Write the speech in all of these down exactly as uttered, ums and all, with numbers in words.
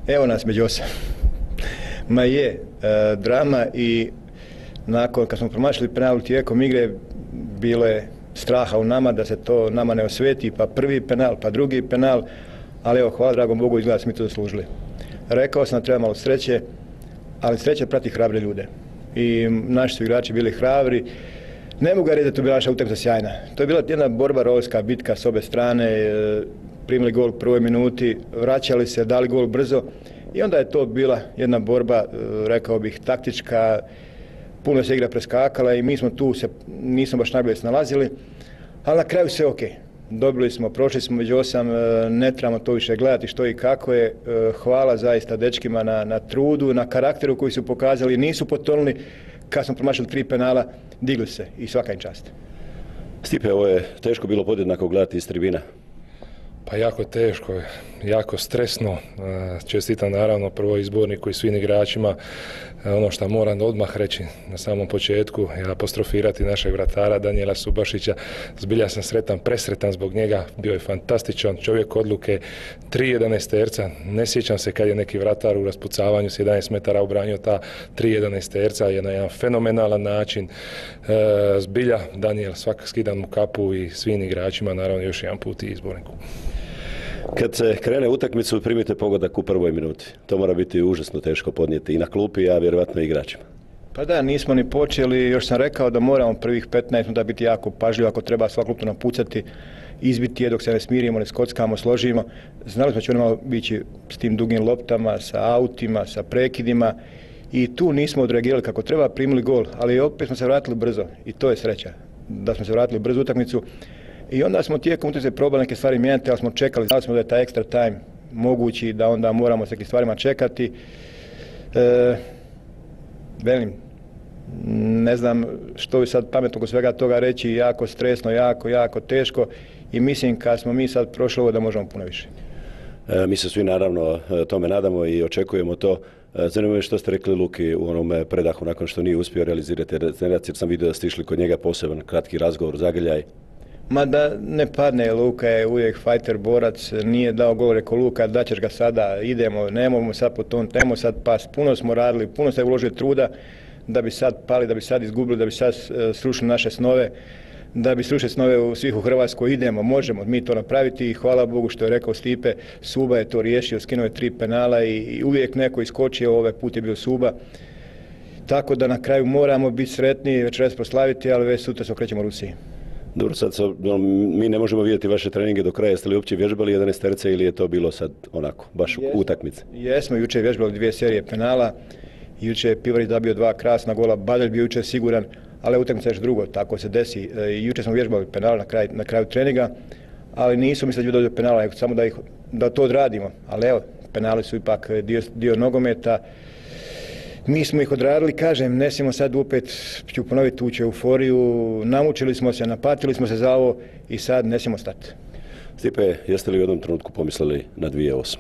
Evo nas među osam. Ma je, e, drama i nakon kad smo promašili penal tijekom igre, bilo je straha u nama da se to nama ne osveti, pa prvi penal, pa drugi penal, ali evo, hvala dragom Bogu, izgleda da smo mi to zaslužili. Rekao sam da treba malo sreće, ali sreća prati hrabre ljude. I naši su igrači bili hrabri. Ne mogu reći da to bila naša utakmica sjajna. To je bila jedna borba, rovska bitka s obe strane, primili gol u prvoj minuti, vraćali se, dali gol brzo i onda je to bila jedna borba, rekao bih, taktička, puno se igra preskakala i mi smo tu se nismo baš najbolje snalazili, ali na kraju sve ok. Dobili smo, prošli smo među osam, ne trebamo to više gledati što i kako je. Hvala zaista dečkima na, na trudu, na karakteru koji su pokazali, nisu potonuli. Kad smo promašili tri penala, digli se i svaka im čast. Stipe, ovo je teško bilo podjednako gledati iz tribina. Pa jako teško, jako stresno. Čestitam naravno prvo izborniku i svim igračima. Ono što moram odmah reći na samom početku je apostrofirati našeg vratara Danijela Subašića. Zbilja sam sretan, presretan zbog njega. Bio je fantastičan čovjek odluke, tri jedanaesterca. Ne sjećam se kad je neki vratar u raspucavanju s jedanaest metara obranio ta tri jedanaesterca je na jedan fenomenalan način. Zbilja Danijel, svak skidam mu kapu i svim igračima, naravno još jedan put i izborniku. Kad se krene utakmicu, primite pogodak u prvoj minuti. To mora biti užasno teško podnijeti i na klupi, a vjerovatno i igračima. Pa da, nismo ni počeli, još sam rekao da moramo prvih petnaest minuta biti jako pažljivi, ako treba svaku loptu napucati, izbiti je dok se ne smirimo, ne skockamo, složimo. Znali smo da će oni malo biti s tim dugim loptama, sa autima, sa prekidima i tu nismo odreagirali kako treba, primili gol, ali opet smo se vratili brzo i to je sreća da smo se vratili brzo utakmicu. I onda smo tijekom utakmice probali neke stvari mijenjati, ali smo čekali, znali smo da je taj extra time mogući, da onda moramo s nekim stvarima čekati. E, velim, ne znam što bi sad pametno oko svega toga reći, jako stresno, jako, jako teško i mislim kad smo mi sad prošli ovo da možemo puno više. E, mi se svi naravno tome nadamo i očekujemo to. Zanima me što ste rekli Luki u onom predahu nakon što nije uspio realizirati regeneracije, jer sam vidio da ste išli kod njega poseban kratki razgovor, zagrljaj. Ma da ne padne, Luka je uvijek fajter, borac, nije dao gol, rekao Luka, daćeš ga sada, idemo, nemojmo sad potoniti, nemojmo sad pas, puno smo radili, puno ste uložili truda da bi sad pali, da bi sad izgubili, da bi sad srušili naše snove, da bi srušili snove u svih u Hrvatskoj, idemo, možemo mi to napraviti i hvala Bogu što je rekao Stipe, Suba je to riješio, skinuo je tri penala i, i uvijek neko iskočio, ovaj put je bio Suba. Tako da na kraju moramo biti sretni, večeras proslaviti, ali već sutra se okrećemo Rusiji. Dobro, sad mi ne možemo vidjeti vaše treninge do kraja. Jeste li uopće vježbali jedanaesterce ili je to bilo sad onako, baš Jesmo, utakmice? Jesmo, jučer vježbali dvije serije penala. Jučer je Pivarić dobio dva krasna gola, Badalj bio jučer siguran, ali utakmica je još drugo, tako se desi. Jučer smo vježbali penala na kraju, na kraju treninga, ali nisu mislili da će do penala, samo da, ih, da to odradimo. Ali evo, penali su ipak dio, dio nogometa. Mi smo ih odradili, kažem, ne smijemo sad opet, ću ponoviti, ući euforiju, namučili smo se, napatili smo se za ovo i sad ne smijemo stati. Stipe, jeste li u jednom trenutku pomislili na dvije osam?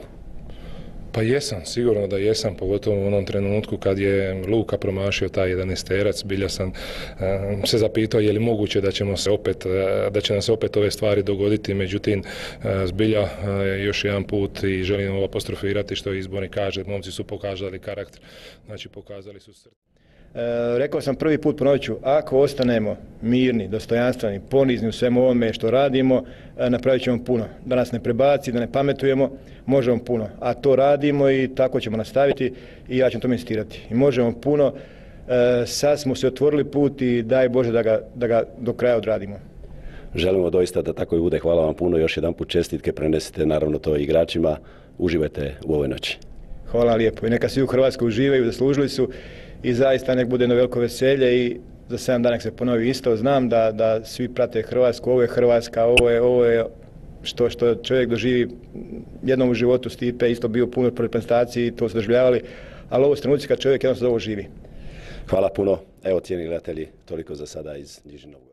Pa jesam, sigurno da jesam, pogotovo u onom trenutku kad je Luka promašio taj jedanaesterac, bilja sam um, se zapitao je li moguće da ćemo se opet, da će nam se opet ove stvari dogoditi, međutim uh, zbilja uh, još jedan put i želim ovo apostrofirati što izbornik kaže, momci su pokazali karakter, znači pokazali su srce. E, rekao sam prvi put, ponovit ću, ako ostanemo mirni, dostojanstveni, ponizni u svemu ovome što radimo, e, napravit ćemo puno. Da nas ne prebaci, da ne pametujemo, možemo puno. A to radimo i tako ćemo nastaviti i ja ću to insistirati. I možemo puno, e, sad smo se otvorili put i daj Bože da ga, da ga do kraja odradimo. Želimo doista da tako i bude. Hvala vam puno, još jedan put čestitke, prenesite naravno to igračima. Uživajte u ovoj noći. Hvala lijepo i neka svi u Hrvatskoj uživaju, zaslužili su. I zaista nek bude jedno veliko veselje i za sedam dana nek se ponovi isto. Znam da, da svi prate Hrvatsku, ovo je Hrvatska, ovo je, ovo je što, što čovjek doživi jednom u životu. Stipe isto bio puno u reprezentaciji i to su doživljavali, ali ovo su trenuci kad čovjek jednostavno ovo živi. Hvala puno. Evo, cijeni gledatelji, toliko za sada iz Nižnog.